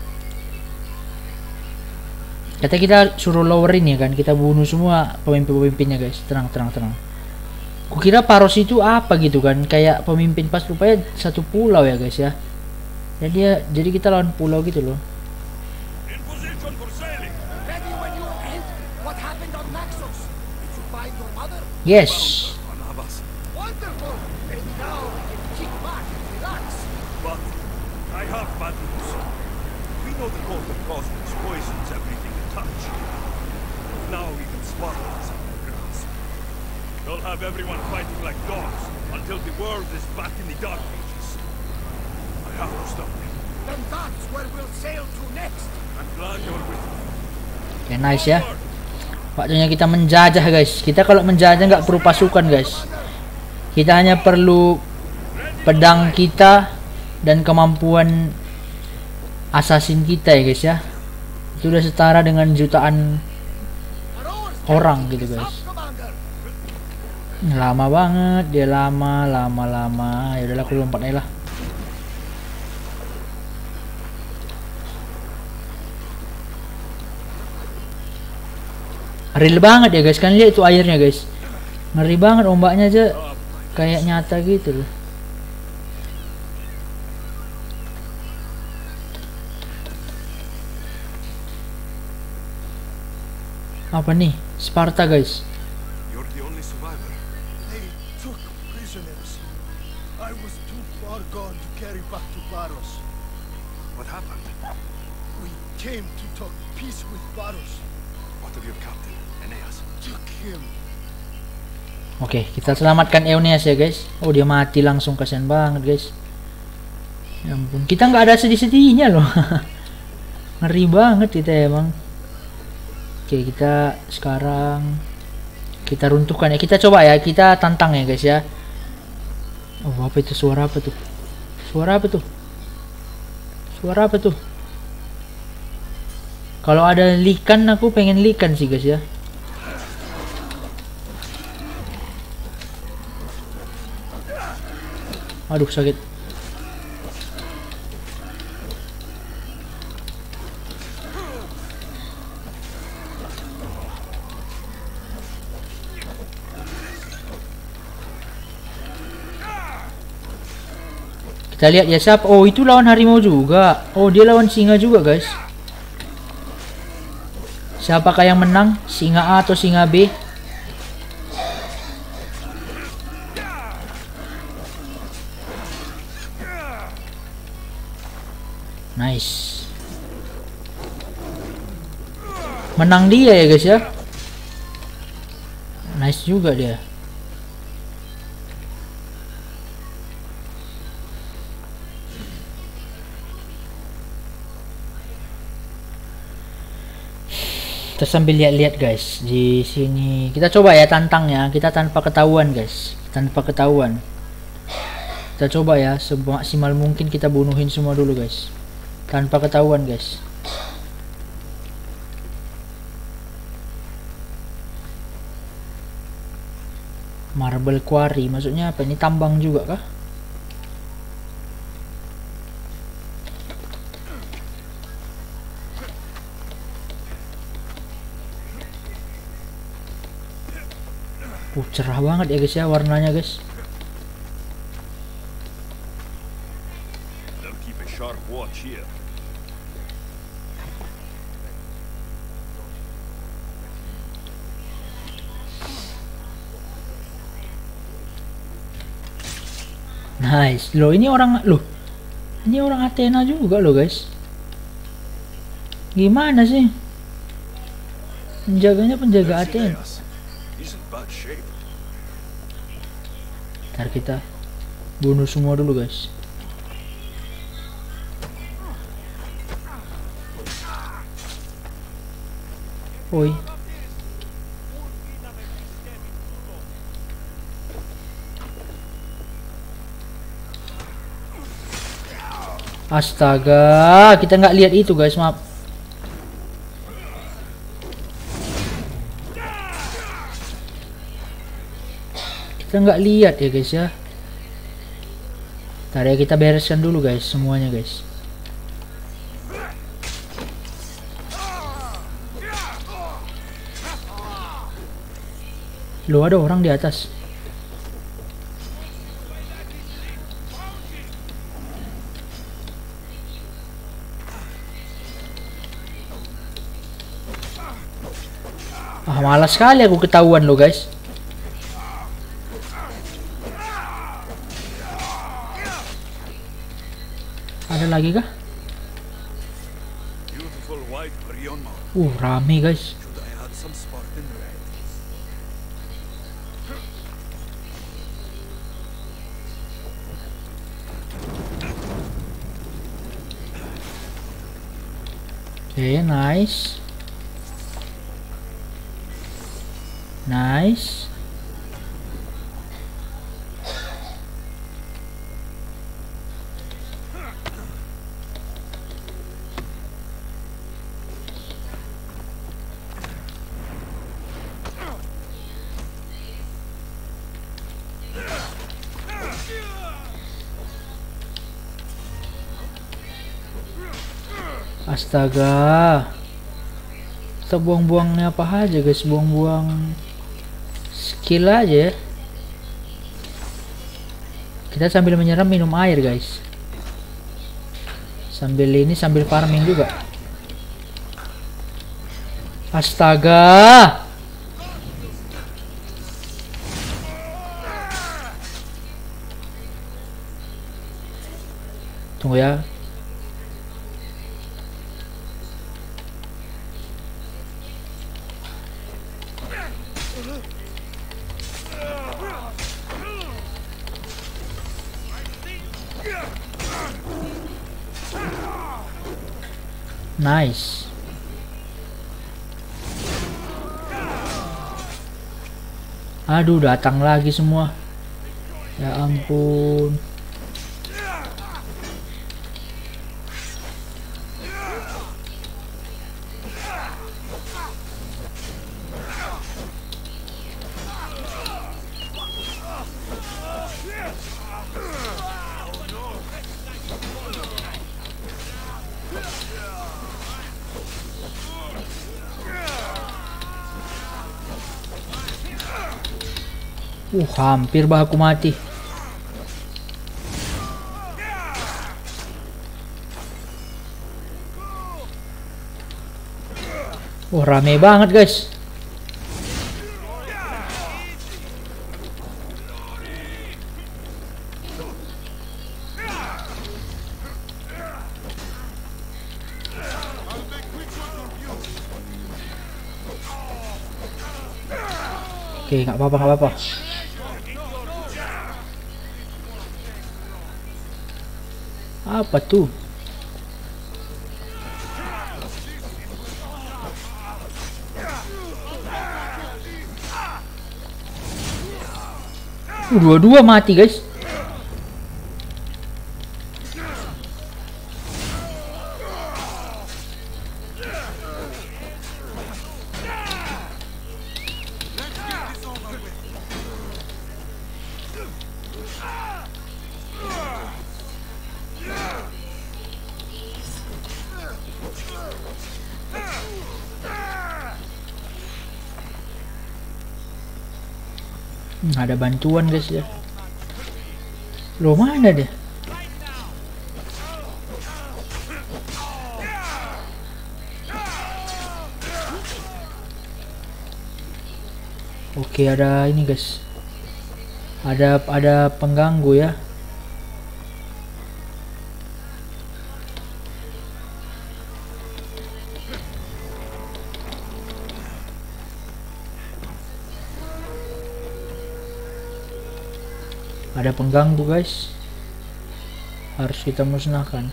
Kata kita suruh lowerin ya kan, kita bunuh semua pemimpin-pemimpinnya guys. Tenang. Kukira Paros itu apa gitu kan, kayak pemimpin, pas rupanya satu pulau ya guys ya. Jadi kita lawan pulau gitu loh. In position for sailing. Ready when you end? What happened on Naxos? Did you find your mother? Yes. On Abbas. Wonderful! And now we can kick back and relax. But I have bad news. We know the cult of Cosmos poisons everything it touch. Now even Sparta is under grasp. They'll have everyone fighting like dogs until the world is back in the Dark Ages. I have to stop them. Then that's where we'll sail to next. I'm glad you're with me. Oke, nice ya. Waktunya kita menjajah guys. Kita kalau menjajah nggak perlu pasukan guys. Kita hanya perlu pedang kita dan kemampuan assassin kita ya guys ya. Itu udah setara dengan jutaan orang gitu guys. Lama banget dia, lama. Ya udahlah, aku lompat aja lah. Real banget ya guys, kan lihat itu airnya guys. Ngeri banget, ombaknya aja kayak nyata gitu loh. Apa nih? Sparta guys. You're the only survivor. They took prisoners. I was too far gone to carry back to Paros. What happened? We came to talk peace with Paros. What of your captain, Aeneas? Took him. Oke, kita selamatkan Aeneas ya guys. Oh, dia mati langsung, kasihan banget guys. Ya ampun, kita nggak ada sedih-sedihnya loh. Ngeri banget kita emang. Oke, kita sekarang kita runtuhkan ya. Kita coba ya, kita tantang ya guys ya. Oh, apa itu? Suara apa tuh? Kalau ada likan, aku pengen likan sih guys ya. Aduh, sakit. Kita lihat ya siapa. Oh, itu lawan harimau juga. Oh, dia lawan singa juga guys. Siapakah yang menang? Singa A atau singa B? Nice. Menang dia ya guys ya. Nice juga dia. Kita sambil lihat-lihat guys. Di sini kita coba ya tantangnya. Kita tanpa ketahuan guys. Tanpa ketahuan. Kita coba ya semaksimal mungkin kita bunuhin semua dulu guys. Tanpa ketahuan guys. Marble quarry maksudnya apa? Ini tambang juga kah? Cerah banget ya guys ya warnanya guys. They'll keep a sharp watch here. Nice. Loh ini orang Athena juga loh guys. Gimana sih? Penjaganya penjaga Athena. He's in bad shape. Ntar kita bunuh semua dulu guys. Oi. Astaga, kita nggak lihat itu guys, maaf. Kita nggak lihat ya guys ya. Ntar ya kita bereskan dulu guys semuanya guys. Loh ada orang di atas. Malas sekali aku ketahuan lo guys. Ada lagi kah? Beautiful white Brion mount. Rame guys. Should I add some Spartan red? Okay, nice. Nice. Astaga. Kita buang-buangnya apa aja guys, buang-buang skill aja ya. Kita sambil menyeram minum air guys. Sambil farming juga. Astaga. Tunggu ya. Nice. Aduh, datang lagi semua. Ya ampun. Hampir bah aku mati. Rame banget guys. Oke, nggak apa-apa. Apa tuh? Dua-dua mati guys. Ada bantuan guys ya. Loh mana dia? Oke, ada ini guys. Ada pengganggu ya. Ada pengganggu guys, harus kita musnahkan.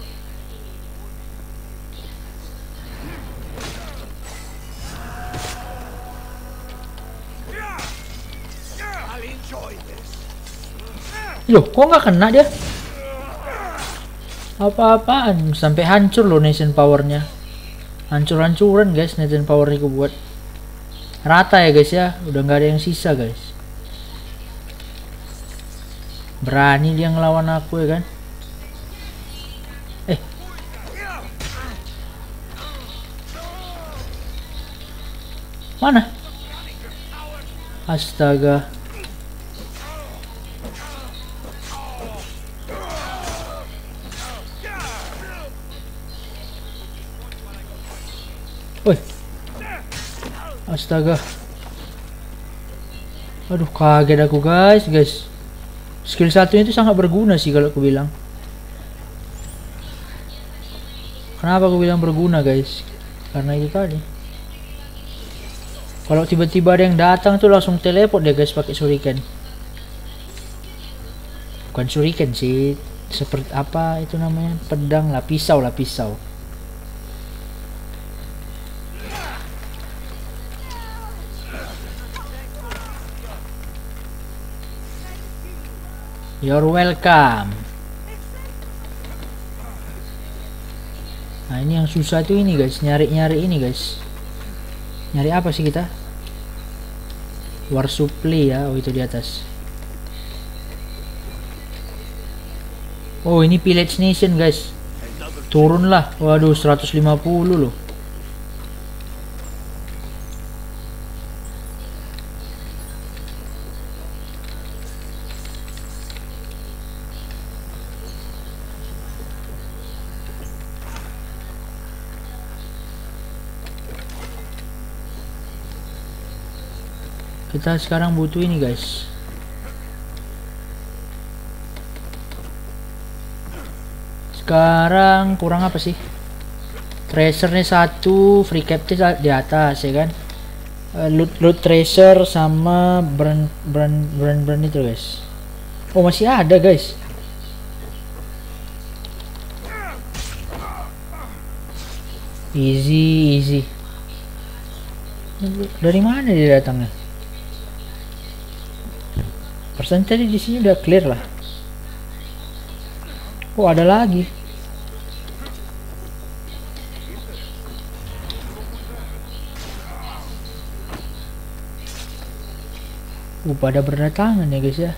Loh, kok nggak kena dia? Apa-apaan sampai hancur loh nation powernya. Hancur-hancuran guys nation powernya gue buat. Rata ya guys ya, udah nggak ada yang sisa guys. Berani dia ngelawan aku ya kan. Mana? Astaga. Woi. Astaga. Aduh, kaget aku guys. Skill satunya itu sangat berguna sih kalau aku bilang. Kenapa aku bilang berguna guys? Karena itu tadi. Kalau tiba-tiba ada yang datang tuh langsung teleport dia guys pakai shuriken. Bukan shuriken sih, seperti apa itu namanya? Pedang lah, pisau lah, pisau. You're welcome. Nah, ini yang susah tuh ini guys, nyari ini guys. Nyari apa sih kita? War supply ya, oh itu di atas. Oh, ini Pillage Nation guys. Turunlah. Waduh, 150 loh. Kita sekarang butuh ini guys. Sekarang kurang apa sih? Tracernya 1, free captive di atas ya kan. Loot tracer sama brand itu guys. Oh, masih ada guys. Easy. Dari mana dia datangnya? Persen tadi di sini udah clear lah. Oh, ada lagi. Pada berdatangan ya guys ya.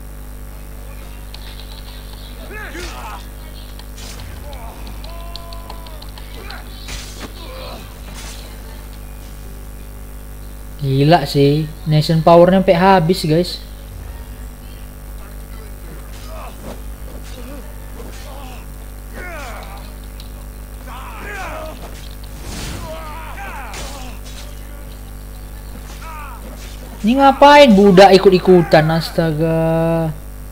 Gila sih, nation powernya sampai habis guys. Ini ngapain budak ikut-ikutan? Astaga.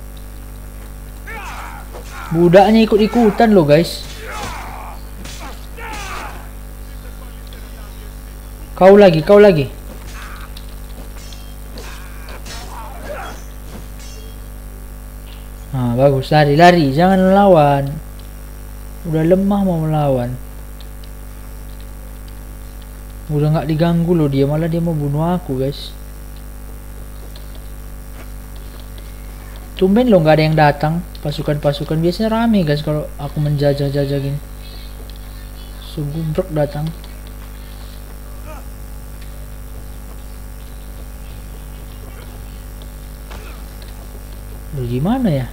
Budaknya ikut-ikutan loh guys. Kau lagi. Nah, bagus, lari, jangan melawan. Udah lemah mau melawan. Udah nggak diganggu loh dia, malah dia mau bunuh aku guys. Tumben loh nggak ada yang datang. Pasukan-pasukan biasanya rame guys kalau aku menjajah-jajah gini. Sugubrek datang. Loh, gimana ya?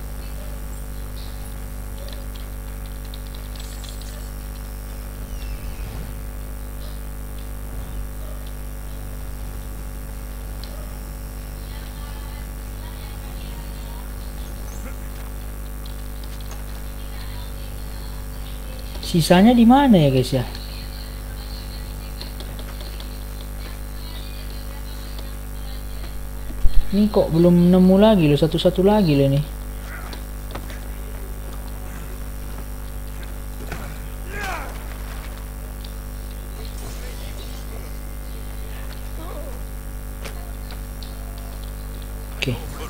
Sisanya di mana ya guys ya? Ini kok belum nemu lagi loh, satu-satu lagi loh nih. Oke.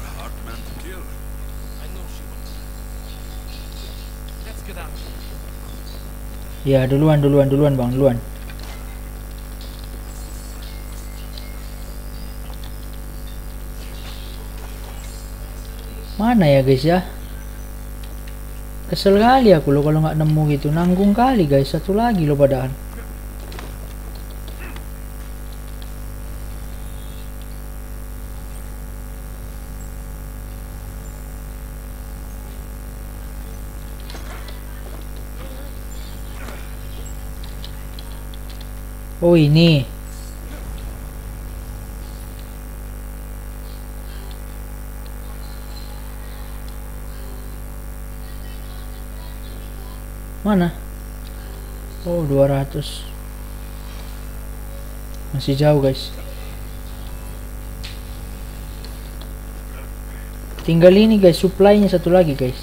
Ya, duluan bang, duluan. Mana ya guys ya? Kesel kali aku loh kalau nggak nemu gitu. Nanggung kali guys, satu lagi loh padahal. Oh ini. Mana? Oh 200. Masih jauh guys. Tinggal ini guys, supply-nya satu lagi guys.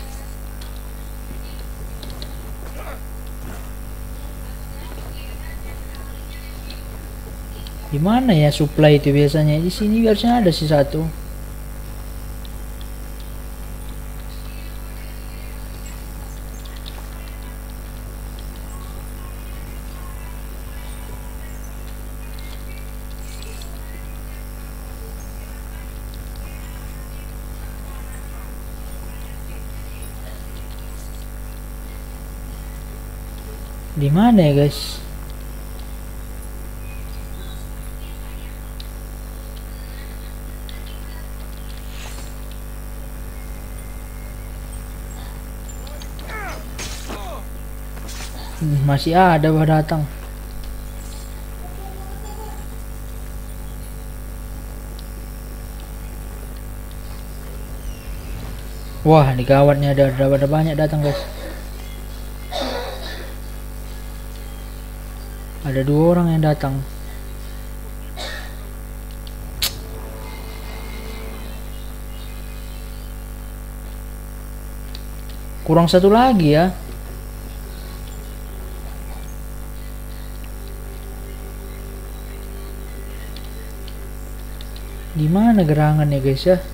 Gimana ya supply itu biasanya? Di sini harusnya ada sih satu. Di mana ya guys? Masih ada datang. Wah, di kawatnya ada banyak datang guys. Ada 2 orang yang datang. Kurang satu lagi ya. Di mana gerangannya guys ya?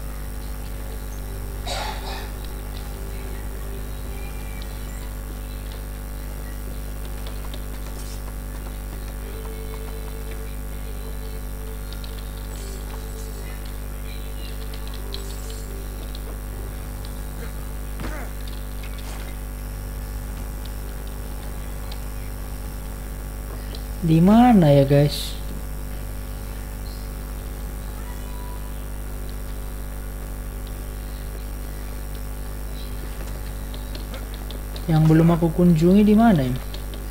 Di mana ya guys? Yang belum aku kunjungi di mana ya?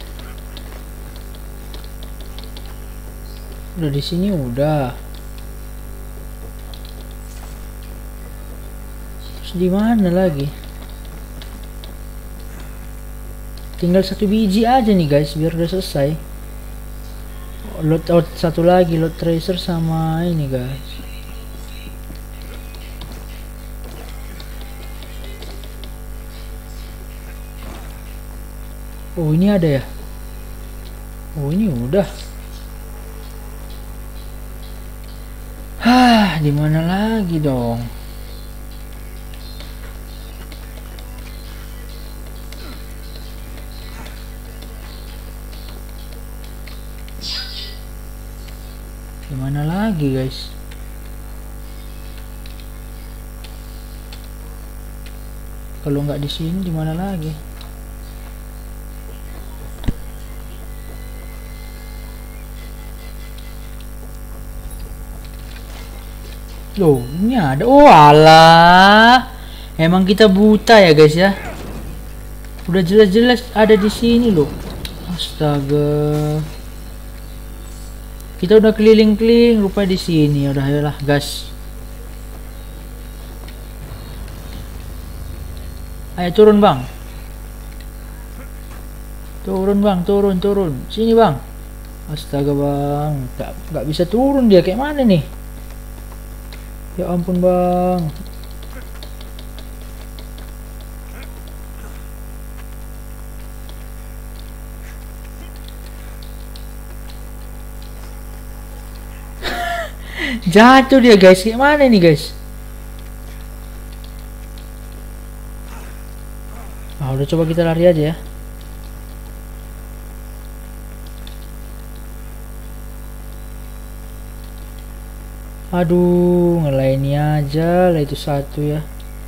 Udah di sini udah. Terus di mana lagi? Tinggal 1 biji aja nih guys biar udah selesai. Loadout satu lagi, load tracer sama ini guys. Oh ini ada ya? Oh ini udah. Hah, di mana lagi dong? Di mana lagi guys? Kalau nggak di sini di mana lagi? Loh, ini ada. Oh alah. Emang kita buta ya guys ya. Udah jelas-jelas ada di sini loh. Astaga. Kita udah keliling-keliling, rupanya di sini. Udah ayolah gas. Ayo turun bang. Turun bang, turun. Sini bang. Astaga bang, nggak bisa turun dia, kayak mana nih? Ya ampun bang. Jatuh dia guys, kayak mana nih guys? Udah coba kita lari aja ya. Aduh, ngelainnya aja lah itu satu ya.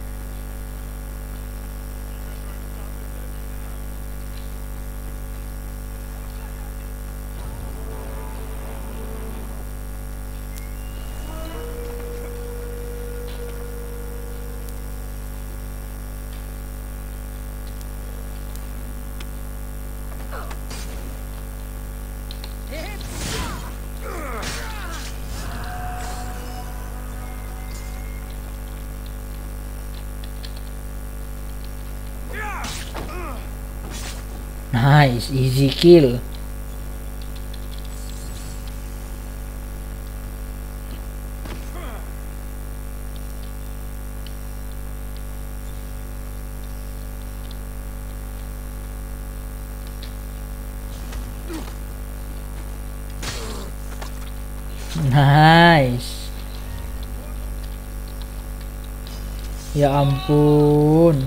Nice, easy kill. Nice. Ya ampun.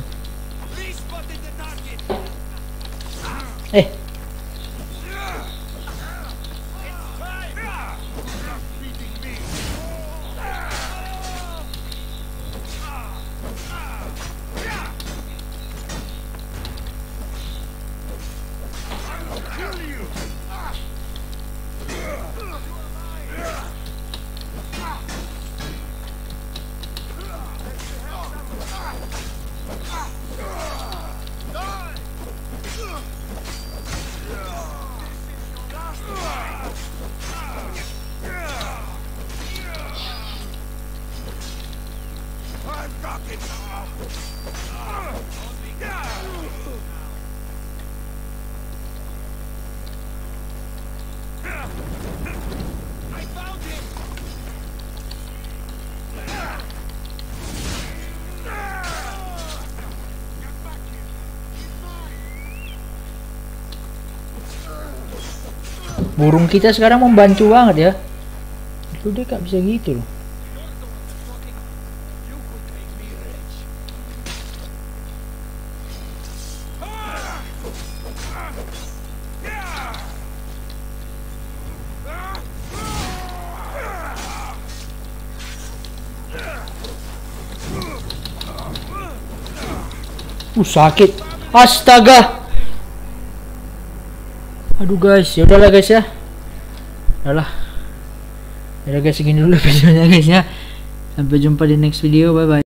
Burung kita sekarang membantu banget ya. Itu dia gak bisa gitu loh. Sakit. Astaga. Aduh guys, ya udahlah guys ya. Udahlah. Ya guys, segini dulu videonya guys ya. Sampai jumpa di next video. Bye bye.